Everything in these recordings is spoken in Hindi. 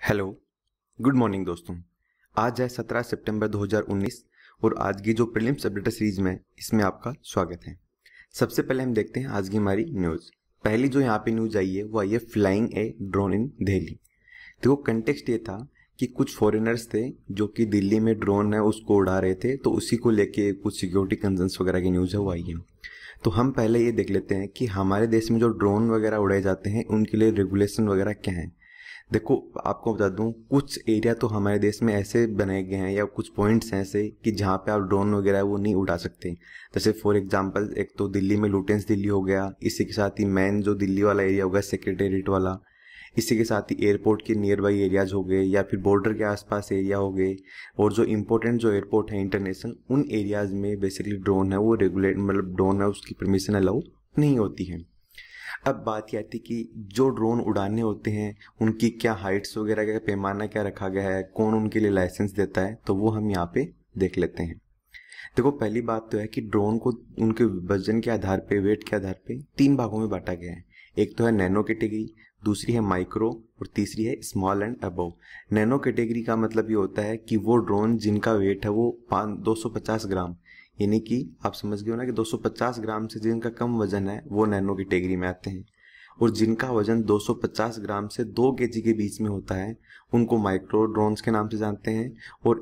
हेलो, गुड मॉर्निंग दोस्तों। आज है 17 सितंबर 2019 और आज की जो प्रीलिम्स अपडेटर सीरीज में इसमें आपका स्वागत है। सबसे पहले हम देखते हैं आज की हमारी न्यूज़। पहली जो यहाँ पे न्यूज़ आई है वो आई है flying a drone in Delhi. देखो कंटेक्स्ट ये था कि कुछ फॉरेनर्स थे जो कि दिल्ली में ड्रोन है उसको उड़ा रहे थे, तो उसी को लेके कुछ सिक्योरिटी कंसर्न्स वगैरह की न्यूज़ है वो आई है। तो हम पहले ये देख लेते हैं कि हमारे देश में जो ड्रोन वगैरह उड़ाए जाते हैं उनके लिए रेगुलेशन वगैरह क्या है। देखो आपको बता दूं, कुछ एरिया तो हमारे देश में ऐसे बनाए गए हैं या कुछ पॉइंट्स हैं ऐसे कि जहाँ पे आप ड्रोन वगैरह वो नहीं उड़ा सकते। जैसे फॉर एग्जांपल एक तो दिल्ली में लुटेंस दिल्ली हो गया, इसी के साथ ही मेन जो दिल्ली वाला एरिया होगा सेक्रेटेरिएट वाला, इसी के साथ ही एयरपोर्ट के नियर बाई एरियाज हो गए या फिर बॉर्डर के आसपास एरिया हो गए, और जो इम्पोर्टेंट जो एयरपोर्ट है इंटरनेशनल उन एरियाज में बेसिकली ड्रोन है वो रेगुलेट मतलब ड्रोन है उसकी परमिशन अलाउ नहीं होती है। अब बात यह आती कि जो ड्रोन उड़ाने होते हैं उनकी क्या हाइट्स वगैरह का पैमाना क्या रखा गया है, कौन उनके लिए लाइसेंस देता है, तो वो हम यहाँ पे देख लेते हैं। देखो पहली बात तो है कि ड्रोन को उनके वजन के आधार पे, वेट के आधार पे तीन भागों में बांटा गया है। एक तो है नैनो कैटेगरी, दूसरी है माइक्रो और तीसरी है small and above. Nano category का मतलब ये होता है कि वो ड्रोन जिनका वेट है वो 250 ग्राम, यानी कि आप समझ गए हो ना कि 250 ग्राम से जिनका कम वजन है वो नैनो कैटेगरी में आते हैं, और जिनका वजन 250 ग्राम से 2 केजी के बीच में होता है उनको माइक्रो ड्रोन्स के नाम से जानते हैं। और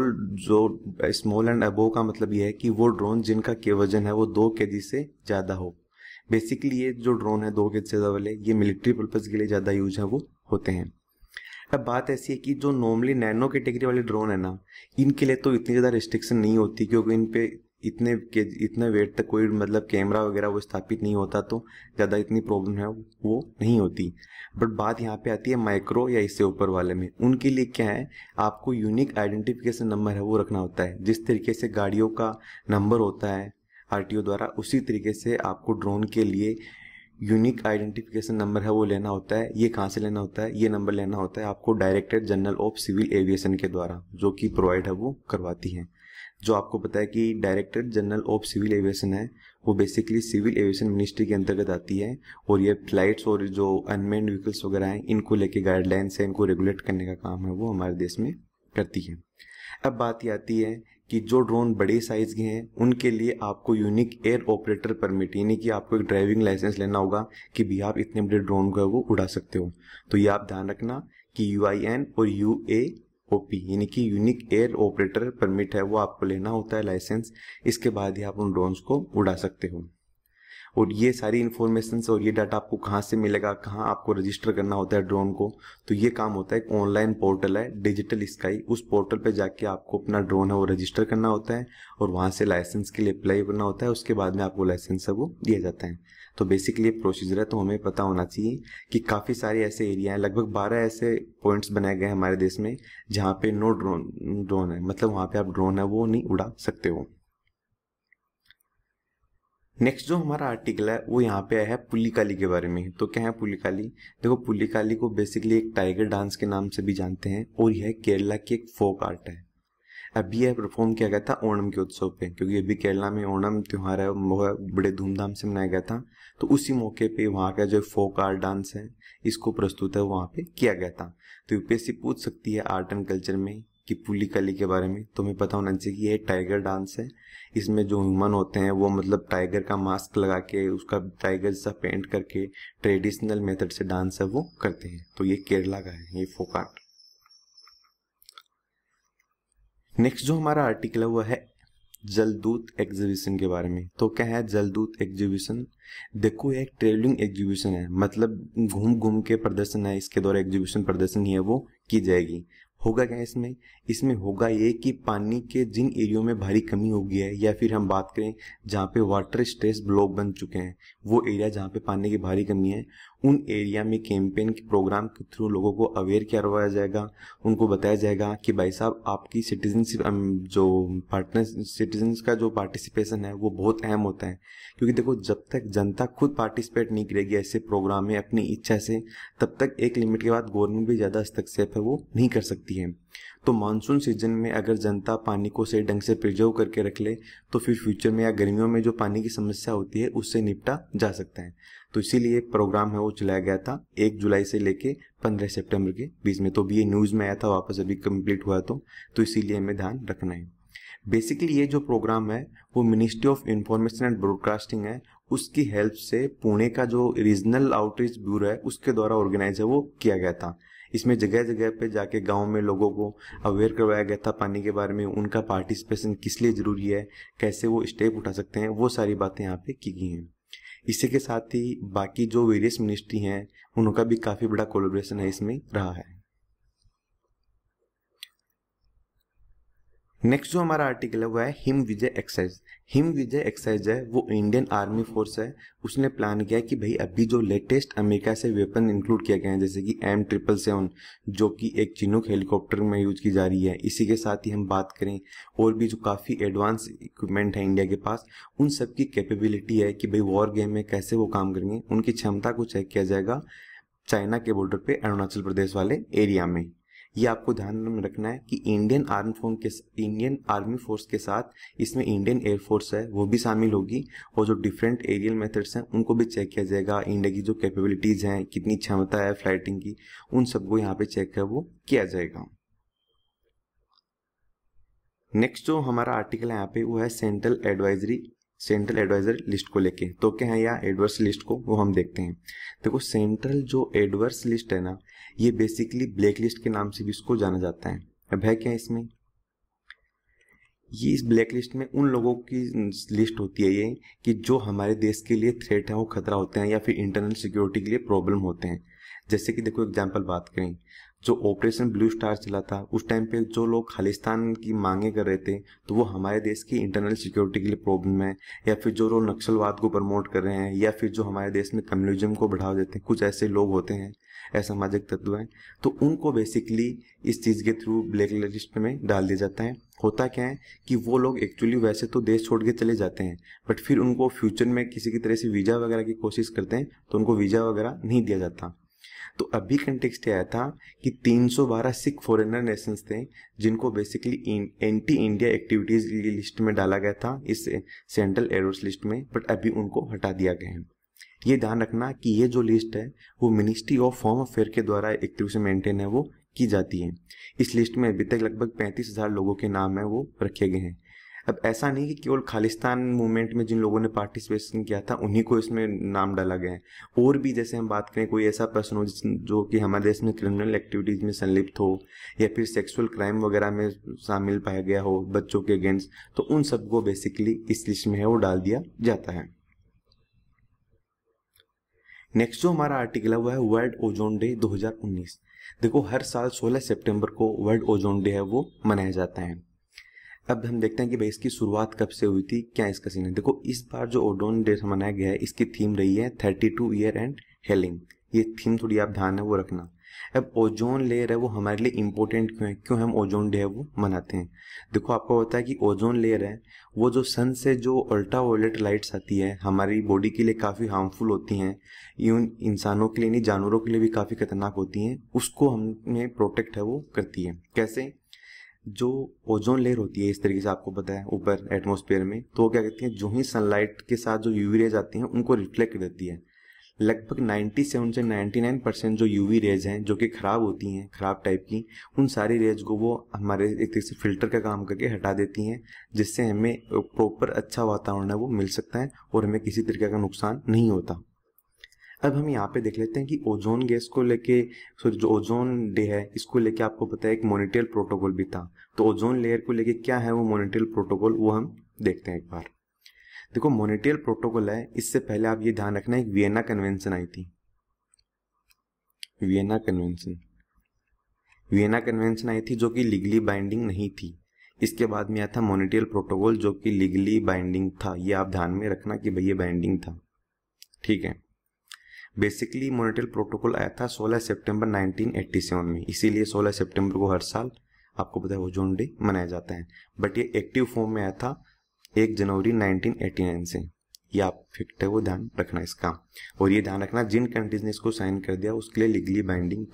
स्मॉल एंड अबव का मतलब ये है कि वो ड्रोन जिनका के वजन है वो 2 केजी से ज़्यादा हो। बेसिकली ये जो ड्रोन है 2 केजी से ज़्यादा वाले ये मिलिट्री पर्पज़ के लिए ज़्यादा यूज है वो होते हैं। अब बात ऐसी है कि जो नॉर्मली नैनो कैटेगरी वाले ड्रोन है ना, इनके लिए तो इतनी ज़्यादा रिस्ट्रिक्शन नहीं होती क्योंकि इन पे इतने वेट तक कोई मतलब कैमरा वगैरह वो स्थापित नहीं होता, तो ज़्यादा इतनी प्रॉब्लम है वो नहीं होती। बट बात यहाँ पे आती है माइक्रो या इससे ऊपर वाले में। उनके लिए क्या है, आपको यूनिक आइडेंटिफिकेशन नंबर है वो रखना होता है। जिस तरीके से गाड़ियों का नंबर होता है आरटीओ द्वारा, उसी तरीके से आपको ड्रोन के लिए यूनिक आइडेंटिफिकेशन नंबर है वो लेना होता है। ये कहाँ से लेना होता है, ये नंबर लेना होता है आपको directorate general of civil aviation के द्वारा, जो कि प्रोवाइड है वो करवाती है। जो आपको पता है कि directorate general of civil aviation है वो बेसिकली सिविल एविएशन मिनिस्ट्री के अंतर्गत आती है, और ये फ्लाइट्स और जो अनमेन्ड व्हीकल्स वगैरह हैं इनको लेके गाइडलाइंस है, इनको रेगुलेट करने का काम है वो हमारे देश में करती है। अब बात ये आती है कि जो ड्रोन बड़े साइज के हैं उनके लिए आपको यूनिक एयर ऑपरेटर परमिट, यानी कि आपको एक ड्राइविंग लाइसेंस लेना होगा कि भी आप इतने बड़े ड्रोन को वो उड़ा सकते हो। तो ये आप ध्यान रखना कि UIN और UAOP यानी कि यूनिक एयर ऑपरेटर परमिट है वो आपको लेना होता है लाइसेंस। इसके बाद ही आप उन ड्रोन्स को उड़ा सकते हो। और ये सारी इन्फॉर्मेशन और ये डाटा आपको कहाँ से मिलेगा, कहाँ आपको रजिस्टर करना होता है ड्रोन को, तो ये काम होता है एक ऑनलाइन पोर्टल है डिजिटल स्काई। उस पोर्टल पे जाके आपको अपना ड्रोन है वो रजिस्टर करना होता है और वहाँ से लाइसेंस के लिए अप्लाई करना होता है। उसके बाद में आपको लाइसेंस है वो दिया जाता है। तो बेसिकली प्रोसीजर है, तो हमें पता होना चाहिए कि काफ़ी सारे ऐसे एरिया हैं, लगभग 12 ऐसे पॉइंट्स बनाए गए हैं हमारे देश में जहाँ पे नो ड्रोन है, मतलब वहाँ पे आप ड्रोन है वो नहीं उड़ा सकते हो। नेक्स्ट जो हमारा आर्टिकल है वो यहाँ पे आया है पुलिकाली के बारे में। तो क्या है पुलिकाली? देखो पुलिकाली को बेसिकली एक टाइगर डांस के नाम से भी जानते हैं और यह केरला की एक फोक आर्ट है। अभी यह परफॉर्म किया गया था ओणम के उत्सव पे, क्योंकि अभी केरला में ओणम त्यौहार है वो बड़े धूमधाम से मनाया गया था। तो उसी मौके पे वहाँ का जो फोक आर्ट डांस है इसको प्रस्तुत है वहाँ पे किया गया था। तो यूपीएससी पूछ सकती है आर्ट एंड कल्चर में कि पुलिकाली के बारे में, तो हमें पता होना चाहिए कि ये टाइगर डांस है। इसमें जो ह्यूमन होते हैं वो मतलब टाइगर का मास्क लगा के उसका टाइगर सा पेंट करके ट्रेडिशनल मेथड से डांस है वो करते हैं। तो ये केरला का है ये फोक आर्ट। नेक्स्ट जो हमारा आर्टिकल है वो है जलदूत एग्जीबिशन के बारे में। तो क्या है जलदूत एग्जीबिशन? देखो ये एक ट्रेवलिंग एग्जीबिशन है, मतलब घूम घूम के प्रदर्शन है, इसके द्वारा एग्जीबिशन प्रदर्शन ही है वो की जाएगी। होगा क्या इसमें होगा ये कि पानी के जिन एरियो में भारी कमी हो गई है, या फिर हम बात करें जहाँ पे वाटर स्ट्रेस ब्लॉक बन चुके हैं, वो एरिया जहाँ पे पानी की भारी कमी है, उन एरिया में कैंपेन के प्रोग्राम के थ्रू लोगों को अवेयर करवाया जाएगा। उनको बताया जाएगा कि भाई साहब आपकी सिटीजनशिप जो पार्टनर सिटीजन्स का जो पार्टिसिपेशन है वो बहुत अहम होता है। क्योंकि देखो जब तक जनता खुद पार्टिसिपेट नहीं करेगी ऐसे प्रोग्राम में अपनी इच्छा से, तब तक एक लिमिट के बाद गवर्नमेंट भी ज़्यादा हस्तक्षेप है वो नहीं कर सकती है। तो मानसून सीजन में अगर जनता पानी को सही ढंग से प्रिजर्व करके रख ले तो फिर फ्यूचर में या गर्मियों में जो पानी की समस्या होती है उससे निपटा जा सकता है। तो इसीलिए प्रोग्राम है वो चलाया गया था 1 जुलाई से लेके 15 सितंबर के बीच में। तो भी ये न्यूज़ में आया था, वापस अभी कंप्लीट हुआ तो इसीलिए हमें ध्यान रखना है। बेसिकली ये जो प्रोग्राम है वो ministry of information and broadcasting है, उसकी हेल्प से पुणे का जो रीजनल आउटरीच ब्यूरो है उसके द्वारा ऑर्गेनाइज है वो किया गया था। इसमें जगह जगह पे जाके गांव में लोगों को अवेयर करवाया गया था पानी के बारे में, उनका पार्टिसिपेशन किस लिए ज़रूरी है, कैसे वो स्टेप उठा सकते हैं, वो सारी बातें यहाँ पे की गई हैं। इसी के साथ ही बाकी जो वेरियस मिनिस्ट्री हैं उनका भी काफ़ी बड़ा कोलैबोरेशन है इसमें रहा है। नेक्स्ट जो हमारा आर्टिकल है वो है हिम विजय एक्सरसाइज। हिम विजय एक्सरसाइज है वो इंडियन आर्मी फोर्स है, उसने प्लान किया कि भाई अभी जो लेटेस्ट अमेरिका से वेपन इंक्लूड किया गया है जैसे कि M777 जो कि एक चिनूक हेलीकॉप्टर में यूज की जा रही है, इसी के साथ ही हम बात करें और भी जो काफ़ी एडवांस इक्विपमेंट है इंडिया के पास, उन सब की कैपेबिलिटी है कि भाई वॉर गेम में कैसे वो काम करेंगे, उनकी क्षमता को चेक किया जाएगा चाइना के बॉर्डर पे अरुणाचल प्रदेश वाले एरिया में। ये आपको ध्यान में रखना है कि इंडियन आर्मी फोर्स के साथ इसमें इंडियन एयरफोर्स है वो भी शामिल होगी, और जो डिफरेंट एरियल मेथड्स हैं उनको भी चेक किया जाएगा। इंडिया की जो कैपेबिलिटीज हैं, कितनी क्षमता है फ्लाइटिंग की, उन सबको यहाँ पे चेक है वो किया जाएगा। नेक्स्ट जो हमारा आर्टिकल है यहाँ पे वो है सेंट्रल एडवाइजर लिस्ट को लेके। तो क्या है यहाँ एडवर्स लिस्ट को वो हम देखते हैं। देखो सेंट्रल जो एडवर्स लिस्ट है ना, ये बेसिकली ब्लैक लिस्ट के नाम से भी इसको जाना जाता है। अब है क्या इसमें, ये इस ब्लैक लिस्ट में उन लोगों की लिस्ट होती है ये कि जो हमारे देश के लिए थ्रेट है, वो खतरा होते हैं या फिर इंटरनल सिक्योरिटी के लिए प्रॉब्लम होते हैं। जैसे कि देखो एग्जांपल बात करें, जो ऑपरेशन ब्लू स्टार चला था उस टाइम पे जो लोग खालिस्तान की मांगे कर रहे थे तो वो हमारे देश की इंटरनल सिक्योरिटी के लिए प्रॉब्लम है, या फिर जो लोग नक्सलवाद को प्रमोट कर रहे हैं, या फिर जो हमारे देश में कम्युनिज्म को बढ़ावा देते हैं, कुछ ऐसे लोग होते हैं, असामाजिक तत्व हैं, तो उनको बेसिकली इस चीज़ के थ्रू ब्लैक लिस्ट में डाल दिया जाता है। होता क्या है कि वो लोग एक्चुअली वैसे तो देश छोड़ के चले जाते हैं, बट फिर उनको फ्यूचर में किसी की तरह से वीज़ा वगैरह की कोशिश करते हैं तो उनको वीज़ा वगैरह नहीं दिया जाता। तो अभी कंटेक्स्ट आया था कि 312 सिख फॉरेनर नेशंस थे जिनको बेसिकली एंटी इंडिया एक्टिविटीज की लिस्ट में डाला गया था इस सेंट्रल एडवर्स लिस्ट में, बट अभी उनको हटा दिया गया है। ये ध्यान रखना कि ये जो लिस्ट है वो मिनिस्ट्री ऑफ होम अफेयर के द्वारा एक तरह से मेंटेन है वो की जाती है। इस लिस्ट में अभी तक लगभग 35,000 लोगों के नाम है वो रखे गए हैं। अब ऐसा नहीं कि केवल खालिस्तान मूवमेंट में जिन लोगों ने पार्टिसिपेशन किया था उन्हीं को इसमें नाम डाला गया है, और भी जैसे हम बात करें कोई ऐसा पर्सन हो जो कि हमारे देश में क्रिमिनल एक्टिविटीज में संलिप्त हो या फिर सेक्सुअल क्राइम वगैरह में शामिल पाया गया हो बच्चों के अगेंस्ट, तो उन सबको बेसिकली इस लिस्ट में है वो डाल दिया जाता है। नेक्स्ट जो हमारा आर्टिकल है वो है वर्ल्ड ओजोन डे 2019। देखो हर साल 16 सितंबर को वर्ल्ड ओजोन डे है वो मनाया जाता है। अब हम देखते हैं कि भाई इसकी शुरुआत कब से हुई थी, क्या इसका सीन है। देखो इस बार जो ओजोन डे मनाया गया है इसकी थीम रही है 32 ईयर एंड हेलिंग। ये थीम थोड़ी आप ध्यान है वो रखना। अब ओजोन लेयर है वो हमारे लिए इंपॉर्टेंट क्यों है, क्यों हम ओजोन डे है वो मनाते हैं। देखो आपको पता है कि ओजोन लेयर है वो जो सन से जो अल्ट्रावायलेट लाइट्स आती है हमारी बॉडी के लिए काफ़ी हार्मफुल होती हैं, इवन इंसानों के लिए नहीं जानवरों के लिए भी काफ़ी खतरनाक होती हैं, उसको हमें प्रोटेक्ट है वो करती है। कैसे, जो ओजोन लेयर होती है इस तरीके से आपको पता है ऊपर एटमॉस्फेयर में, तो वो क्या कहती है जो ही सनलाइट के साथ जो यूवी रेज आती हैं उनको रिफ्लेक्ट कर देती है। लगभग 97 से 99% जो यूवी रेज हैं जो कि खराब होती हैं, खराब टाइप की, उन सारी रेज को वो हमारे एक तरह से फिल्टर का काम करके हटा देती हैं, जिससे हमें प्रॉपर अच्छा वातावरण है वो मिल सकता है और हमें किसी तरीके का नुकसान नहीं होता। अब हम यहाँ पे देख लेते हैं कि ओजोन गैस को लेके जो ओजोन डे है इसको लेके आपको पता है एक मॉनिट्रियल प्रोटोकॉल भी था। तो ओजोन लेयर को लेके क्या है वो मॉनिट्रियल प्रोटोकॉल, वो हम देखते हैं एक बार। देखो मॉनिट्रियल प्रोटोकॉल है, इससे पहले आप ये ध्यान रखना एक वियना कन्वेंशन आई थी। वियना कन्वेंशन आई थी जो कि लीगली बाइंडिंग नहीं थी। इसके बाद में आया था मॉनिट्रियल प्रोटोकॉल जो कि लीगली बाइंडिंग था। ये आप ध्यान में रखना कि भाई ये बाइंडिंग था, ठीक है। बेसिकली मॉनिट्रियल प्रोटोकॉल आया था 16 सितंबर 1987 में, इसीलिए 16 सितंबर को हर साल आपको पता है ओजोन डे मनाया जाता है। बट ये एक्टिव फॉर्म में आया था 1 जनवरी 1989 से। ये आप फैक्ट है वो ध्यान रखना इसका, और ये ध्यान रखना जिन कंट्रीज ने इसको साइन कर दिया उसके लिए लीगली बाइंडिंग था।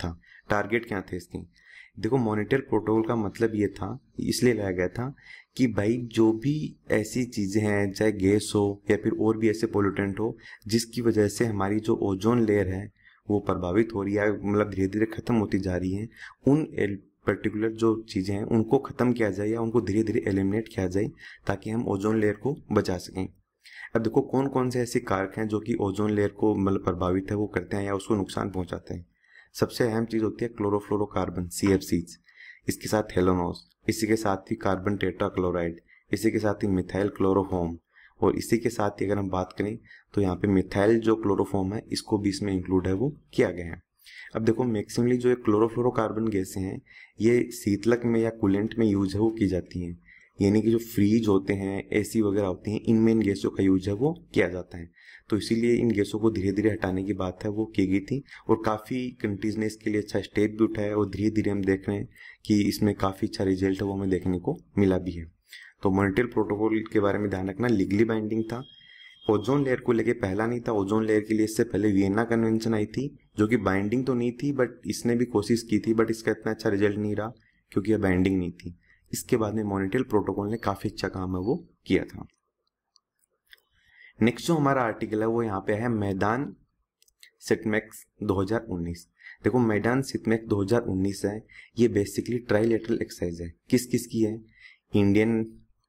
टारगेट क्या थे इसके? देखो, मॉनिटरी प्रोटोकॉल का मतलब ये था, इसलिए लाया गया था कि भाई जो भी ऐसी चीज़ें हैं, चाहे गैस हो या फिर और भी ऐसे पोल्यूटेंट हो, जिसकी वजह से हमारी जो ओजोन लेयर है वो प्रभावित हो रही है, मतलब धीरे धीरे खत्म होती जा रही है, उन पर्टिकुलर जो चीज़ें हैं उनको ख़त्म किया जाए या उनको धीरे धीरे एलिमिनेट किया जाए ताकि हम ओजोन लेयर को बचा सकें। अब देखो, कौन कौन से ऐसे कारक हैं जो कि ओजोन लेयर को मतलब प्रभावित है वो करते हैं या उसको नुकसान पहुंचाते हैं। सबसे अहम चीज़ होती है क्लोरोफ्लोरोकार्बन, CFCs, इसके साथ हेलोनोस, इसी के साथ ही कार्बन टेट्राक्लोराइड, इसी के साथ ही मिथाइल क्लोरोफॉर्म, और इसी के साथ ही अगर हम बात करें तो यहाँ पे मिथाइल जो क्लोरोफॉर्म है इसको भी इसमें इंक्लूड है वो किया गया है। अब देखो, मैक्सिमली जो क्लोरोफ्लोरोकार्बन गैसें हैं ये शीतलक में या कूलेंट में यूज है वो की जाती हैं, यानी कि जो फ्रीज होते हैं, AC वगैरह होती हैं, इनमें इन गैसों का यूज है वो किया जाता है। तो इसीलिए इन गैसों को धीरे धीरे हटाने की बात है वो की गई थी, और काफ़ी कंट्रीज ने इसके लिए अच्छा स्टेप भी उठाया, और धीरे धीरे हम देख रहे हैं कि इसमें काफ़ी अच्छा रिजल्ट है वो हमें देखने को मिला भी है। तो मॉनिटरी प्रोटोकॉल के बारे में ध्यान रखना, लीगली बाइंडिंग था। ओजोन लेयर को लेके पहला नहीं था, ओजोन लेयर के लिए इससे पहले वियना कन्वेंशन आई थी जो कि बाइंडिंग तो नहीं थी, बट इसने भी कोशिश की थी, बट इसका इतना अच्छा रिजल्ट नहीं रहा क्योंकि यह बाइंडिंग नहीं थी। इसके बाद में मॉनिटरी प्रोटोकॉल ने काफी अच्छा काम है वो किया था। नेक्स्ट जो हमारा आर्टिकल है वो यहाँ पे है मैदान सिटमैक्स 2019। देखो, मैदान सिटमैक्स 2019 है, ये बेसिकली ट्राइलेटरल एक्सरसाइज है। किस किस की है? इंडियन,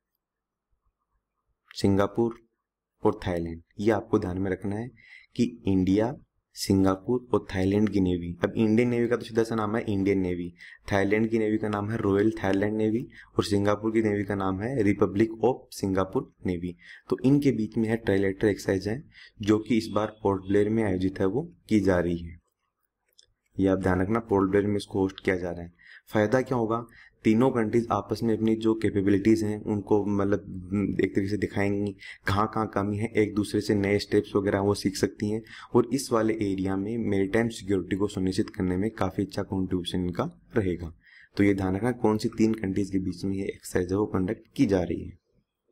सिंगापुर और थाईलैंड। ये आपको ध्यान में रखना है कि इंडिया, सिंगापुर और थाईलैंड की नेवी। अब इंडियन नेवी का तो सीधा सा नाम है इंडियन नेवी, थाईलैंड की नेवी का नाम है रॉयल थाईलैंड नेवी, और सिंगापुर की नेवी का नाम है रिपब्लिक ऑफ सिंगापुर नेवी। तो इनके बीच में है ट्राइलेटरल एक्सरसाइज है जो कि इस बार पोर्ट ब्लेयर में आयोजित है वो की जा रही है। ये आप ध्यान रखना, पोर्ट ब्लेयर में इसको होस्ट किया जा रहा है। फायदा क्या होगा? तीनों कंट्रीज आपस में अपनी जो कैपेबिलिटीज हैं उनको मतलब एक तरीके से दिखाएंगी, कहाँ कहाँ कमी है, एक दूसरे से नए स्टेप्स वगैरह वो सीख सकती हैं, और इस वाले एरिया में मैरीटाइम सिक्योरिटी को सुनिश्चित करने में काफ़ी अच्छा कॉन्ट्रीब्यूशन इनका रहेगा। तो ये ध्यान रखना कौन सी 3 कंट्रीज के बीच में ये एक्सरसाइज है वो कंडक्ट की जा रही है।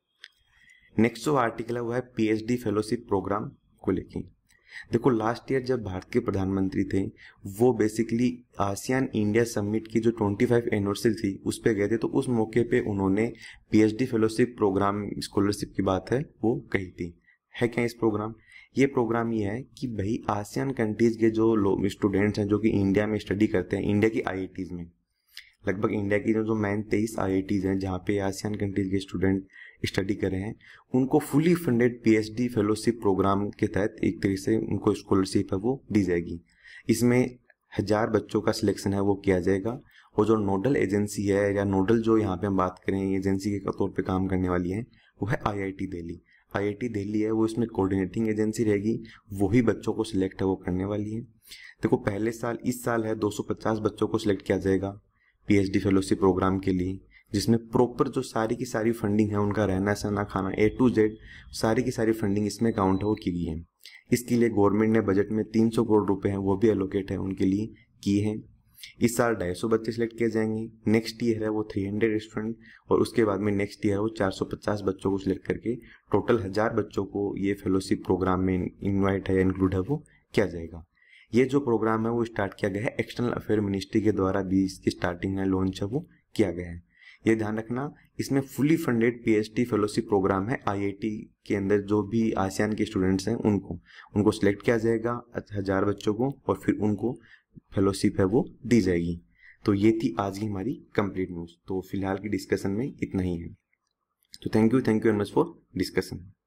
नेक्स्ट जो आर्टिकल है वो है PhD फेलोशिप प्रोग्राम को लेके। देखो, लास्ट ईयर जब भारत के प्रधानमंत्री थे वो बेसिकली आसियान इंडिया समिट की जो 25 एनिवर्सरी थी उस पे गए थे, तो उस मौके पे उन्होंने PhD फेलोशिप प्रोग्राम स्कॉलरशिप की बात है वो कही थी। है क्या इस प्रोग्राम? ये प्रोग्राम ये है कि भाई आसियान कंट्रीज के जो स्टूडेंट्स हैं जो कि इंडिया में स्टडी करते हैं, इंडिया की IITs में, लगभग इंडिया की जो मेन 23 IITs हैं जहाँ पे आसियान कंट्रीज के स्टूडेंट स्टडी कर रहे हैं, उनको fully funded PhD fellowship programme के तहत एक तरीके से उनको स्कॉलरशिप है वो दी जाएगी। इसमें 1000 बच्चों का सिलेक्शन है वो किया जाएगा, और जो नोडल एजेंसी है या नोडल जो यहाँ पे हम बात करें एजेंसी के तौर पे काम करने वाली है वो है IIT दिल्ली। IIT दिल्ली है वो इसमें कोऑर्डिनेटिंग एजेंसी रहेगी, वही बच्चों को सिलेक्ट है वो करने वाली है। देखो, पहले साल, इस साल है 250 बच्चों को सिलेक्ट किया जाएगा PhD फेलोशिप प्रोग्राम के लिए, जिसमें प्रॉपर जो सारी की सारी फंडिंग है, उनका रहना सहना खाना A to Z सारी की सारी फंडिंग इसमें काउंट है वो की गई है। इसके लिए गवर्नमेंट ने बजट में 300 करोड़ रुपए हैं वो भी एलोकेट है उनके लिए किए हैं। इस साल 250 बच्चे सिलेक्ट किए जाएंगे, नेक्स्ट ईयर है वो 300 स्टूडेंट, और उसके बाद में नेक्स्ट ईयर है वो 450 बच्चों को सिलेक्ट करके टोटल 1000 बच्चों को ये फेलोशिप प्रोग्राम में इन्वाइट है, इंक्लूड है वो किया जाएगा। ये जो प्रोग्राम है वो स्टार्ट किया गया है एक्सटर्नल अफेयर मिनिस्ट्री के द्वारा भी, इसकी स्टार्टिंग है, लॉन्च है वो किया गया है। ये ध्यान रखना, इसमें fully funded PhD fellowship programme है। IIT के अंदर जो भी आसियान के स्टूडेंट्स हैं उनको सिलेक्ट किया जाएगा 1000 बच्चों को, और फिर उनको फेलोशिप है वो दी जाएगी। तो ये थी आज की हमारी कंप्लीट न्यूज़। तो फिलहाल की डिस्कशन में इतना ही है। तो thank you very much for discussion.